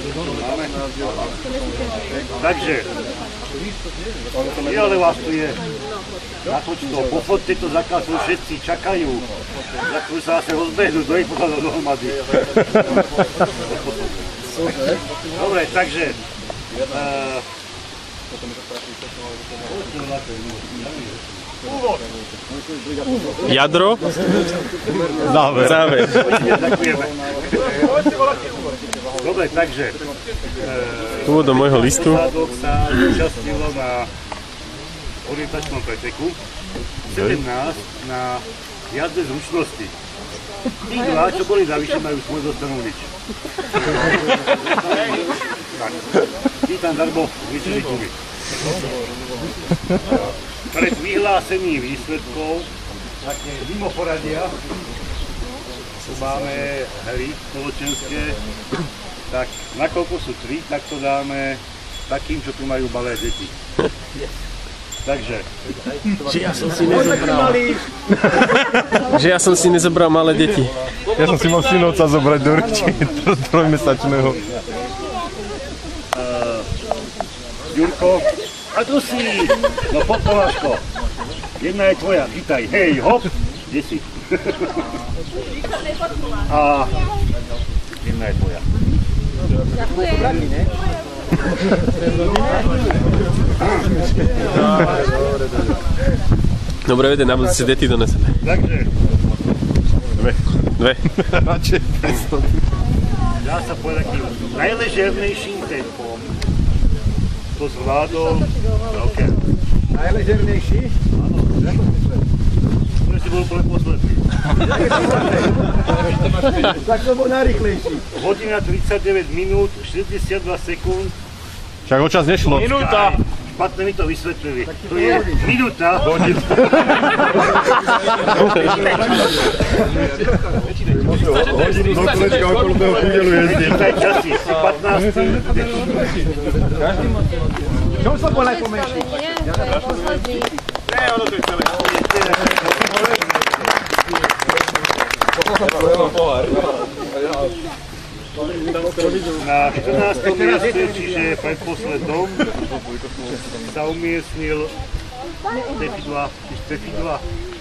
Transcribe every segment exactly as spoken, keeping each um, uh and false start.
Takže, ale vás tu je. Natoč to, pofoďte to zakaz, všetci čakajú. Za chvíľu sa zase rozbehnú, do ich pohľadov dohromady. Dobre, takže... Jadro? Záver. Záver. Ďakujeme. Dobre, takže... Tu do môjho listu. Sa zúčastnilo na orientačnom preteku. sedemnásť na jazde zručnosti. Tí dva, čo boli navyše, majú svoj dostanú nič. Vítam darbo, vyčili gumy. Pred vyhlásením výsledkov, také mimo poradia, tu máme hry spoločenské, tak nakoľko sú tri, tak to dáme takým, čo tu majú malé deti. Takže. Že ja som si nezobral. Že ja som si nezobral malé deti. Ja som si mal synovca zobrať do ručky, trojmesačného. Uh, Jurko, a tu si! No poď Tomáško. Jedna je tvoja, chytaj. Hej, hop, kde si? A jedna je tvoja. Ďakujem. Dobre, vede, na budúce si deti doneseme. Takže. Dve. Dve. Radšej päťsto. Dá sa povedať takým najležernejším tempom. To zvládol Rocker. Najležernejší? Áno. Ktorý si bol úplne posledný. Tak to bol najrychlejší. Hodina tridsaťdeväť minút, šesťdesiatdva sekúnd. Však o čas nešlo. Minúta! Špatne mi to vysvetlili. To je minúta. Hodina. Hodinu do kolečka okolo toho kúdelu jezdí. Taj časy, pätnásť. Čo som bol najpomenší? Nie, to je posledný. Ne, ono to je celé. Na štrnástom mieste, čiže predposlednom, sa umiestnil Stefidla. Stefidla.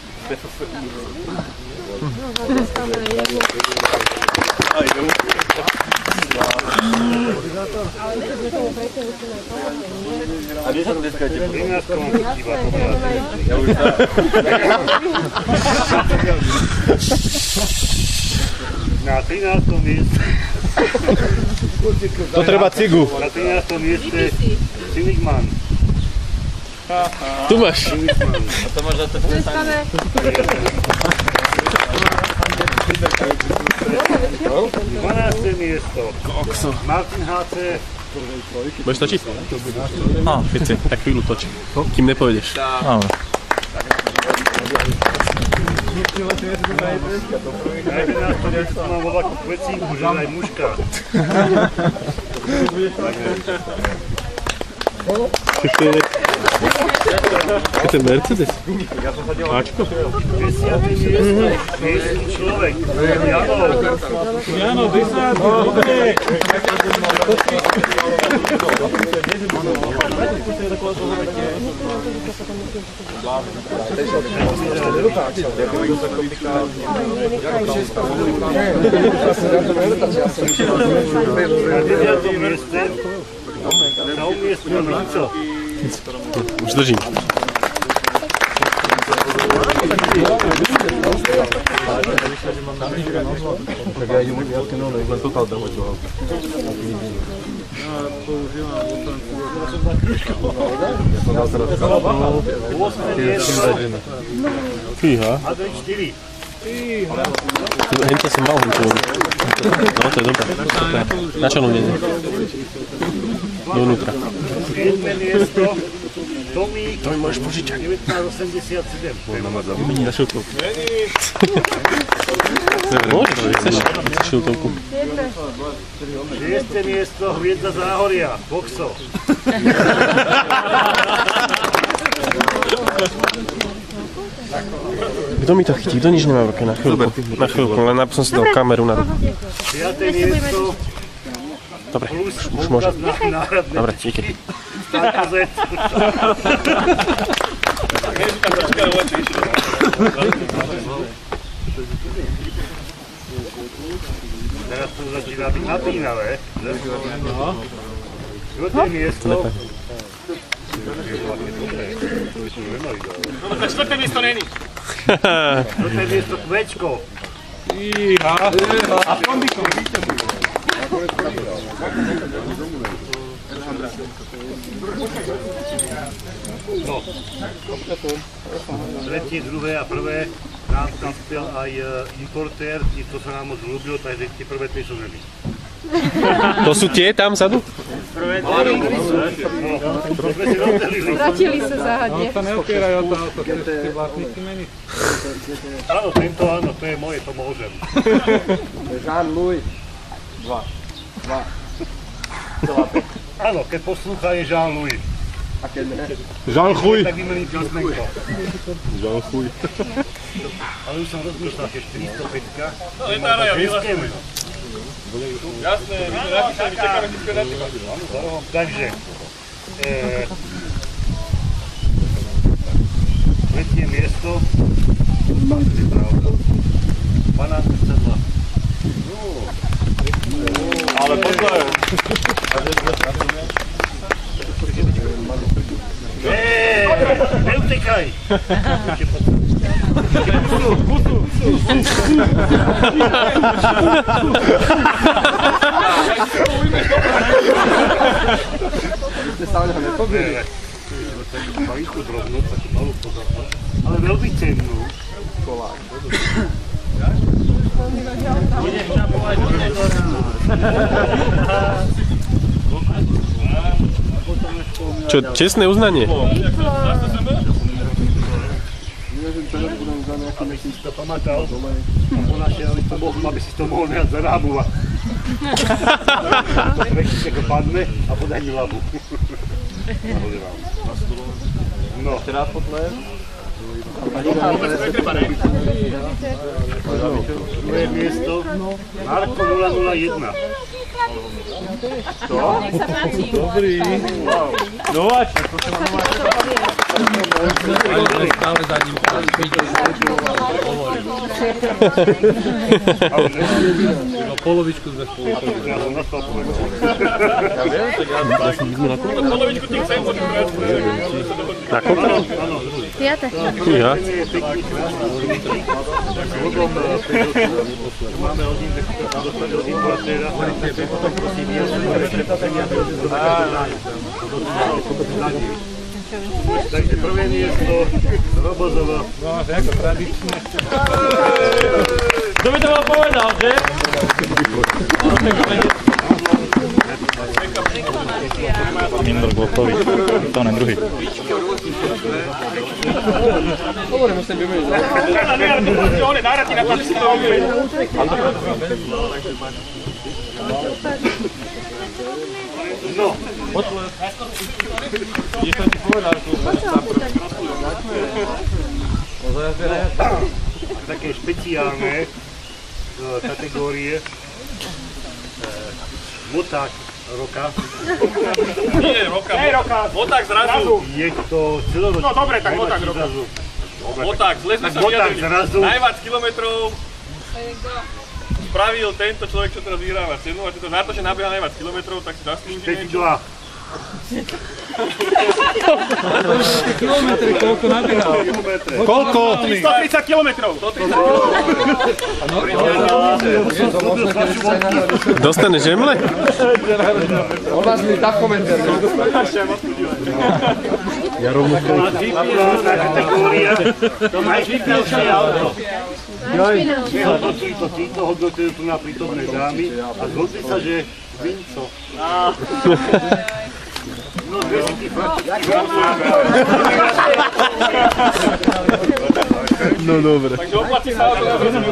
A kde sa to dneska ide? trinástom chýba to Na trinástom mieste. To treba cigu. Na trinástom mieste Cinikman. Tu máš. A to máš za to vstane. dvanáste miesto. Martin há cé. Budeš točiť? Á, keď si, tak chvíľu toč. Kým nepovedeš. Áno. Na jedenástom miesto mám vo vlaku kvecínku, že aj mužka. Je to Mercedes? Ačko? desiate miesto. Miestný človek. Janov. Jano, desať. Dobre. Na deviatom mieste sa umiestnil Mico. Už držím. Tak ja idem ja ty nové, len totál dávať do auta. Ja používam otanku. Ja som dal teraz kalapnú. ôsme miesto. Fíha. Adrič štyri. Henta som mal hentu. No, to je dobré. Na čo nudenie? Dovnútra. siedme miesto. Tomík. To mi môžeš požičať. devätnásť osemdesiatsedem. Vymení na šiltovku. Môžeš, chceš? Chceš šiltovku. šieste miesto. Hviezda Záhoria. Boxo. Kto mi to chytí? Kto nič nemá v ruke? Na chvíľku. Na chvíľku, len aby som si dal kameru na ruku. piate miesto. Dobre, plus už, už môžem. na náhradné Dobre, díky. Stanka Z. Teraz to začína byť napínavé. Štvrté miesto. Štvrté miesto není. Štvrté miesto Kvečko. A kombiko. No. Tretie, druhé a prvé nám tam spel aj importér, to sa nám moc ľúbilo, takže tie prvé tri sú neby. To sú tie tam vzadu? Stratili sa záhadne. On sa neopierajú o to auto, chceš si vlastníky meniť? Áno, tento áno, to je moje, to môžem. Jean-Louis. Dva. Dva. Áno, keď poslúcha je Jean-Louis. A keď ne? Jean-Chuj. Tak vymením písmenko. Jean-Chuj. Ale už som rozmýšľal, keď štyristopäť. No, je to áno, ja vyhľadám. Jasné, my čakáme tisíc na teba. Takže, eh, tretie miesto, máte pravdu, dvanásťdesiatdva. Ale pozor. Eee, neutekaj! Ste stále ho nepobili. Takú maličkú drobnú, takú malú pozornosť, ale veľmi cennú. Kolák. Čo, čestné uznanie? Neviem, čo ja budem za nejaký Aby si to pamatal a ponašiel, aby, to bol, aby si to mohol nehať za rábu a to prečíš, ako padne a podaj mi labu. No. Ešte raz potlejem. Druhé miesto, Marko nula nula jeden. Dobrý. Nováč. Stále za ním polovičku sme spolu. Ja som nastal povedal. Polovičku tých chcem, poďme viac. Na koľko? Piate. Ja. Máme hodín, tak dostať od importéra. Potom prosím, ja som takže prvé miesto, Robozovo. No, ako tradične. Kto by to mal povedal, že? Mindr gotový, to ne druhý. Dobre, musím vymeniť. On je náratí na páči si to vymeň. No. Je som ti povedal, že som tam Také špeciálne kategórie. Moták roka. Nie, roka. Hej, roka. Moták zrazu. Je to celoročný. No dobre, tak moták roka. Moták, zle sme sa Moták vyjadrili. zrazu. Najviac kilometrov spravil tento človek, čo teraz vyhráva cenu, a to za to, že nabieha najviac kilometrov, tak si zaslúži niečo. päťdesiatdva. Kilometry, koľko nabieha? Koľko? stotridsať kilometrov. Dostane žemle? On vás mi tak komentár. Ja rovno Aktuálna kategória. To najšpinavšie auto. Nehodnotili to títo, hodnotili tu na prítomné dámy a zhodli sa, že Vinco. No, dvesto fakt. No dobre. Takže oplatí sa auto na rozumiem.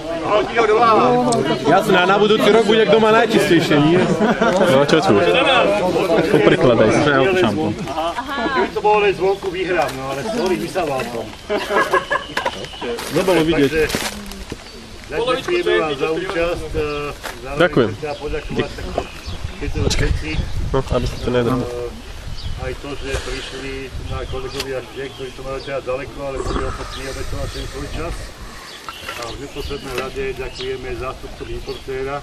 Jasné, a na budúci rok bude kto má najčistejšie, nie? No čo tu? Poprikladaj sa. Keby to bolo len zvonku, vyhrám, no ale sorry, vysával som. Nebolo vidieť. Takže ďakujeme vám za účasť. Ďakujem. Chcem poďakovať takto tieto veci, No, aby sa to nedalo. aj to, že prišli na kolegovia tie, ktorí to majú teda ďaleko, ale boli ochotní obetovať ten svoj čas. A v neposlednej rade ďakujeme zástupcom importéra.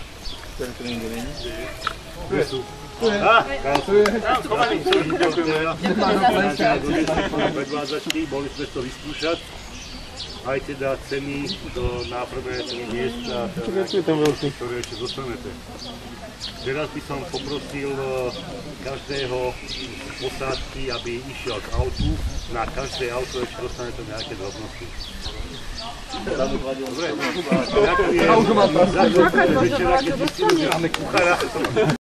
Kde sú? Á, zástupcom importéra. Predvádzačky, boli sme to vyskúšať. Aj teda ceny do náprve miesta, ktoré ešte zostanete. Teraz by som poprosil každého posádky, aby išiel k autu. Na každé auto ešte dostanete nejaké drobnosti. Dobre, ďakujem. Ďakujem. Ďakujem. Ďakujem. Ďakujem. Ďakujem.